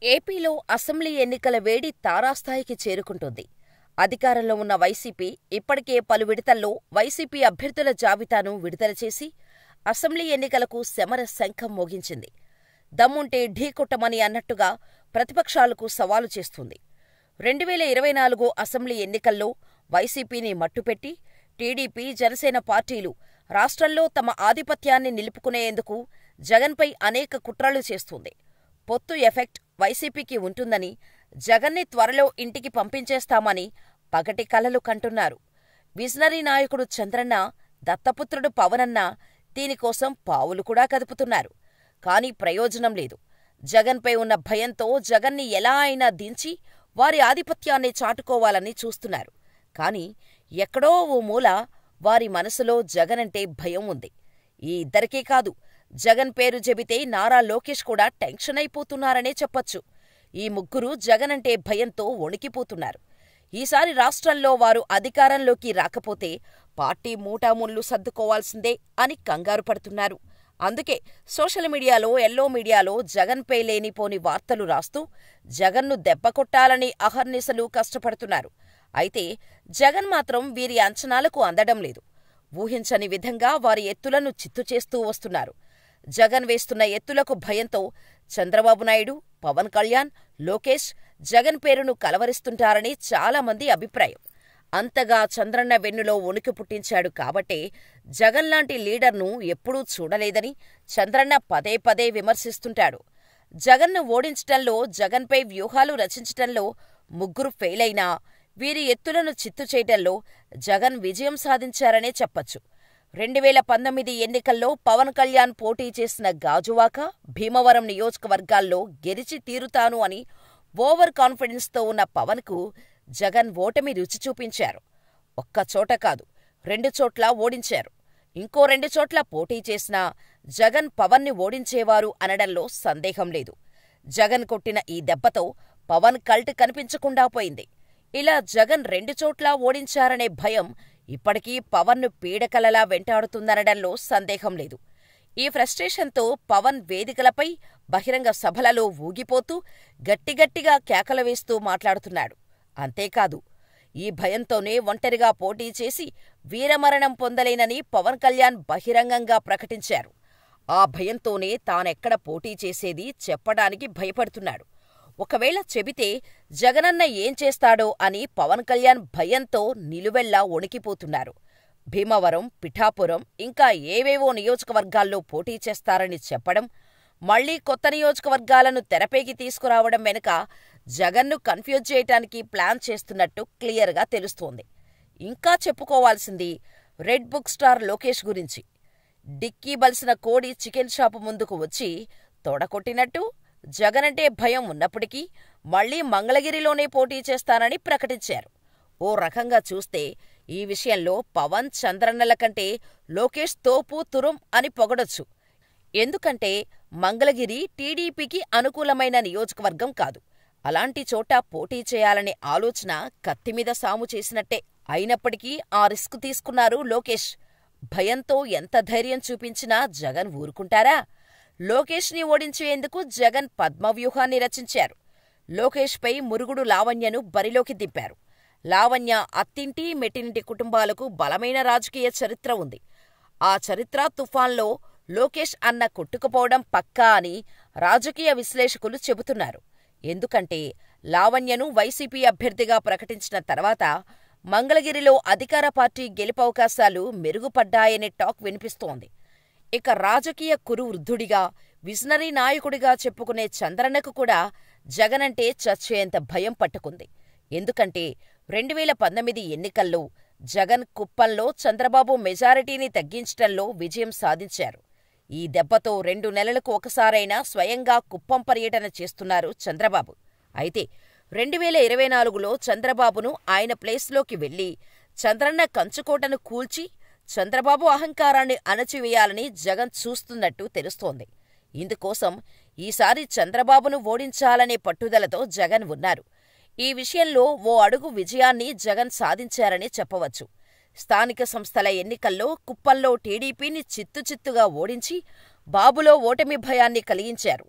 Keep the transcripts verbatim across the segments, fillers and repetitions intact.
ఏపీలో అసెంబ్లీ ఎన్నికల వేడి తారాస్థాయికి చేరుకుంటోంది. అధికారంలో ఉన్న వైసీపీ ఇప్పటికే పలు విడతల్లో వైసీపీ అభ్యర్థుల జాబితాను విడుదల చేసి అసెంబ్లీ ఎన్నికలకు శమర శంఖం మోగించింది. దమ్ముంటే ఢీకొట్టమని అన్నట్టుగా ప్రతిపక్షాలకు సవాలు చేస్తుంది. రెండు వేల ఇరవై నాలుగు అసెంబ్లీ ఎన్నికల్లో వైసీపీని మట్టుపెట్టి టీడీపీ, జనసేన పార్టీలు రాష్ట్రంలో తమ ఆధిపత్యాన్ని నిలుపుకునేందుకు జగన్పై అనేక కుట్రలు చేస్తుంది. పొత్తు ఎఫెక్ట్ వైసీపీకి ఉంటుందని, జగన్ని త్వరలో ఇంటికి పంపించేస్తామని పగటి కలలు కంటున్నారు. విజనరీ నాయకుడు చంద్రన్న, దత్తపుత్రుడు పవనన్న దీనికోసం పావులు కూడా కదుపుతున్నారు. కానీ ప్రయోజనం లేదు. జగన్పై ఉన్న భయంతో జగన్ని ఎలా అయినా దించి వారి ఆధిపత్యాన్ని చాటుకోవాలని చూస్తున్నారు. కానీ ఎక్కడో ఓ మూల వారి మనసులో జగనంటే భయం ఉంది. ఈ ఇద్దరికీ కాదు, జగన్ పేరు చెబితే నారా లోకేష్ కూడా టెన్షన్ అయిపోతున్నారనే చెప్పొచ్చు. ఈ ముగ్గురు జగనంటే భయంతో వణికిపోతున్నారు. ఈసారి రాష్ట్రంలో వారు అధికారంలోకి రాకపోతే పార్టీ మూటాముళ్ళు సర్దుకోవాల్సిందే అని కంగారు పడుతున్నారు. అందుకే సోషల్ మీడియాలో, ఎల్లో మీడియాలో జగన్పై లేనిపోని వార్తలు రాస్తూ జగన్ను దెబ్బకొట్టాలని అహర్నిశలు కష్టపడుతున్నారు. అయితే జగన్ మాత్రం వీరి అంచనాలకు అందడం లేదు. ఊహించని విధంగా వారి ఎత్తులను చిత్తుచేస్తూ వస్తున్నారు. జగన్ వేస్తున్న ఎత్తులకు భయంతో చంద్రబాబు నాయుడు, పవన్ కళ్యాణ్, లోకేష్ జగన్ పేరును కలవరిస్తుంటారని చాలామంది అభిప్రాయం. అంతగా చంద్రన్న వెన్నులో వణుకు పుట్టించాడు కాబట్టే జగన్ లాంటి లీడర్ను ఎప్పుడూ చూడలేదని చంద్రన్న పదే పదే విమర్శిస్తుంటాడు. జగన్ను ఓడించటంలో, జగన్పై వ్యూహాలు రచించటంలో ముగ్గురు ఫెయిలైనా వీరి ఎత్తులను చిత్తు చేయటంలో జగన్ విజయం సాధించారనే చెప్పొచ్చు. రెండు వేల పంతొమ్మిది ఎన్నికల్లో పవన్ కళ్యాణ్ పోటీ చేసిన గాజువాక, భీమవరం నియోజకవర్గాల్లో గెలిచి తీరుతాను అని ఓవర్ కాన్ఫిడెన్స్తో ఉన్న పవన్కు జగన్ ఓటమి రుచి చూపించారు. ఒక్కచోట కాదు, రెండు చోట్ల ఓడించారు. ఇంకో రెండు చోట్ల పోటీ చేసినా జగన్ పవన్ని ఓడించేవారు అనడంలో సందేహం లేదు. జగన్ కొట్టిన ఈ దెబ్బతో పవన్ కల్ట్ కనిపించకుండా పోయింది. ఇలా జగన్ రెండు చోట్లా ఓడించారనే భయం ఇప్పటికీ పవన్ను పీడకలలా వెంటాడుతుందనడంలో సందేహం లేదు. ఈ ఫ్రస్ట్రేషన్తో పవన్ వేదికలపై, బహిరంగ సభలలో ఊగిపోతూ గట్టిగట్టిగా కేకలు వేస్తూ మాట్లాడుతున్నాడు. అంతేకాదు, ఈ భయంతోనే ఒంటరిగా పోటీ చేసి వీరమరణం పొందలేనని పవన్ కళ్యాణ్ బహిరంగంగా ప్రకటించారు. ఆ భయంతోనే తానెక్కడ పోటీ చేసేది చెప్పడానికి భయపడుతున్నాడు. ఒకవేళ చెబితే జగనన్న ఏం చేస్తాడో అని పవన్ కళ్యాణ్ భయంతో నిలువెల్లా వణికిపోతున్నారు. భీమవరం, పిఠాపురం ఇంకా ఏవేవో నియోజకవర్గాల్లో పోటీ చేస్తారని చెప్పడం, మళ్లీ కొత్త నియోజకవర్గాలను తెరపైకి తీసుకురావడం వెనుక జగన్ను కన్ఫ్యూజ్ చేయటానికి ప్లాన్ చేస్తున్నట్టు క్లియర్గా తెలుస్తోంది. ఇంకా చెప్పుకోవాల్సింది రెడ్ బుక్ స్టార్ లోకేష్ గురించి. డిక్కీ బలిసిన కోడి చికెన్ షాపు ముందుకు వచ్చి తొడకొట్టినట్టు జగనంటే భయం ఉన్నప్పటికీ మళ్లీ మంగళగిరిలోనే పోటీ చేస్తానని ప్రకటించారు. ఓ రకంగా చూస్తే ఈ విషయంలో పవన్, చంద్రన్నల కంటే లోకేష్ తోపు తురుం అని పొగడొచ్చు. ఎందుకంటే మంగళగిరి టీడీపీకి అనుకూలమైన నియోజకవర్గం కాదు. అలాంటి చోట పోటీ చేయాలనే ఆలోచన కత్తిమీద సాము చేసినట్టే. అయినప్పటికీ ఆ రిస్క్ తీసుకున్నారు లోకేష్. భయంతో ఎంత ధైర్యం చూపించినా జగన్ ఊరుకుంటారా? లోకేష్ని ఓడించేందుకు జగన్ పద్మవ్యూహాన్ని రచించారు. లోకేష్పై మురుగుడు లావణ్యను బరిలోకి దింపారు. లావణ్య అత్తింటి, మెట్టినింటి కుటుంబాలకు బలమైన రాజకీయ చరిత్ర ఉంది. ఆ చరిత్ర తుఫాన్లో లోకేష్ అన్న కొట్టుకుపోవడం పక్కా అని రాజకీయ విశ్లేషకులు చెబుతున్నారు. ఎందుకంటే లావణ్యను వైసీపీ అభ్యర్థిగా ప్రకటించిన తర్వాత మంగళగిరిలో అధికార పార్టీ గెలుపవకాశాలు మెరుగుపడ్డాయనే టాక్ వినిపిస్తోంది. ఇక రాజకీయ కురువృద్ధుడిగా, విజనరీ నాయకుడిగా చెప్పుకునే చంద్రన్నకు కూడా జగనంటే చచ్చేంత భయం పట్టుకుంది. ఎందుకంటే రెండు వేల పంతొమ్మిది ఎన్నికల్లో జగన్ కుప్పంలో చంద్రబాబు మెజారిటీని తగ్గించటంలో విజయం సాధించారు. ఈ దెబ్బతో రెండు నెలలకు ఒకసారైనా స్వయంగా కుప్పం పర్యటన చేస్తున్నారు చంద్రబాబు. అయితే రెండు వేల ఇరవై నాలుగులో చంద్రబాబును ఆయన ప్లేస్లోకి వెళ్లి చంద్రన్న కంచుకోటను కూల్చి చంద్రబాబు అహంకారాన్ని అణచివేయాలని జగన్ చూస్తున్నట్టు తెలుస్తోంది. ఇందుకోసం ఈసారి చంద్రబాబును ఓడించాలనే పట్టుదలతో జగన్ ఉన్నారు. ఈ విషయంలో ఓ అడుగు విజయాన్ని జగన్ సాధించారని చెప్పవచ్చు. స్థానిక సంస్థల ఎన్నికల్లో కుప్పంలో టీడీపీని చిత్తుచిత్తుగా ఓడించి బాబులో ఓటమి భయాన్ని కలిగించారు.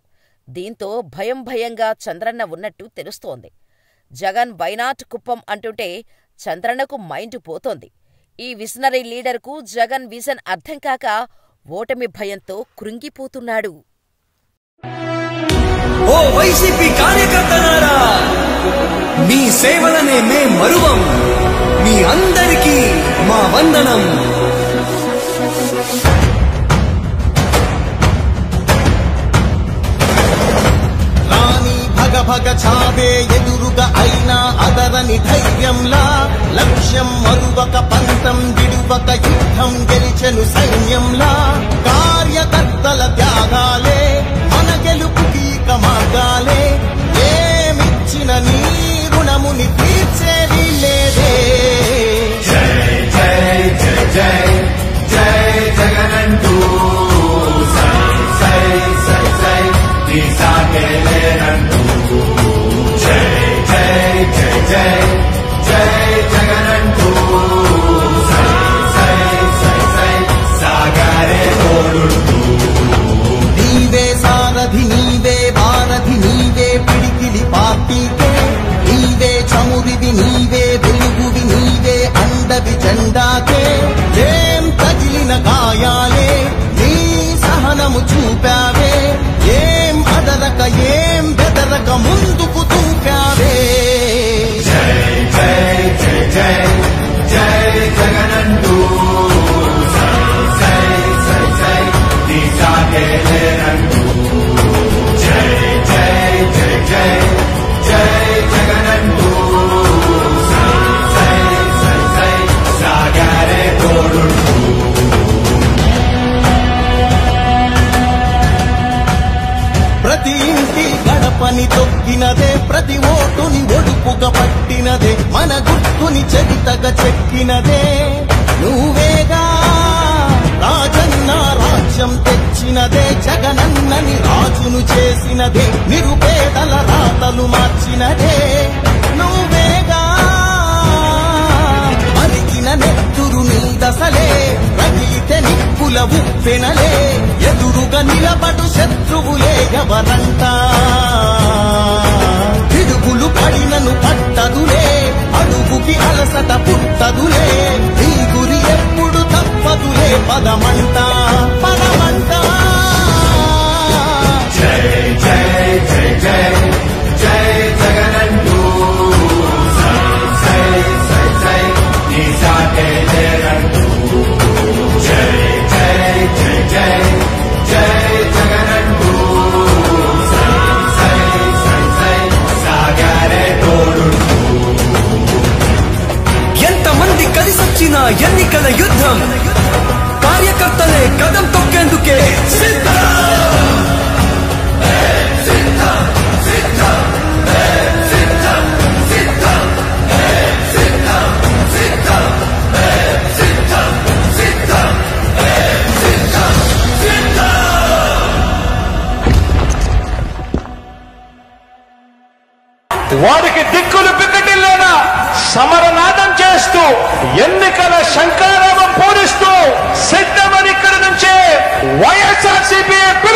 దీంతో భయం భయంగా చంద్రన్న ఉన్నట్టు తెలుస్తోంది. జగన్ వైనాట్ కుప్పం అంటుంటే చంద్రన్నకు మైండ్ పోతోంది. ఈ విజనరీ లీడర్కు జగన్ విజన్ అర్థం కాక ఓటమి భయంతో కృంగిపోతున్నాడు. ఓ వైసీపీ కార్యకర్తలారా, మీ సేవలనే మే మరువం. మీ అందరికీ మా వందనం. రాణి భగ భగ చావే ఎదురుగా అయినా అదరని ధైర్యంలా, లక్ష్యం మరువక పంతం విడువక యుద్ధం గెలిచెను సైన్యంలా. కార్యకర్తల త్యాగాలే మన గెలుపుకి మార్గాలే. ఏమిచ్చిన నీ రుణముని తీర్చేది లేదే. జై జై జై జై జై జగనంటూ సై సై సై సై నీ సాగే లేనంటూ. జై జై జై జై జై జగనంటూ సై సై సై సై సాగరే తోడుంటూ. నీవే సారథి, నీవే వారధి, నీవే పిడికిలి పార్టీకే. నీవే చమురివి, నీవే వెలుగువి, నీవే అండవి జెండాకే. ఏం తగిలిన గాయాలే నీ సహనము చూపావే. ఏం అదరక ఏం బెదరక ముందుకు చూపావే. జై జై జై జై జై జగనంటూ సై సై సై సై నీ సాగే లేనంటూ. జై జై జై జై జై జగనంటూ సై సై సై సై సాగరే తోడుంటూ. ప్రతి ఇంటి గడపని తొక్కినదే, ప్రతి ఓటుని ఒడుపుగా పట్టినదే, మన గుర్తుని చెవితగా చెక్కినదే నువ్వేగా. రాజన్న రాజ్యం తెచ్చినదే, జగనన్నని రాజును చేసినదే, నిరుపేదల రాతలు మార్చినదే నువ్వేగా. మరిగిన నెత్తురు నీ దశలే, రగిలితే నిప్పుల ఉప్పెనలే. ఎదురుగా నిలబడు శత్రువులే ఎవరంట. పిడుగులు పడినను పట్టదులే, అడుగుకి అలసట పుట్టదులే. నీ గురి ఎప్పుడు తప్పదులే, పదమంట పదమంట. జై జై జై జై జై జగనంటూ సై సై సై సై నీ సాగే లేనంటూ. జై జై జై జై జై జగనంటూ సై సై సై సై సాగరే తోడుంటూ. ఎంతమంది కలిసొచ్చిన ఎన్నికల యుద్ధం, కార్యకర్తలే కదం తొక్కేందుకే సిద్ధం. వారికి దిక్కులు పిక్కటిల్లేనా సమరనాదం చేస్తూ ఎన్నికల శంఖారావం పూరిస్తూ సిద్ధమని ఇక్కడి నుంచే వైఎస్ఆర్సీపీ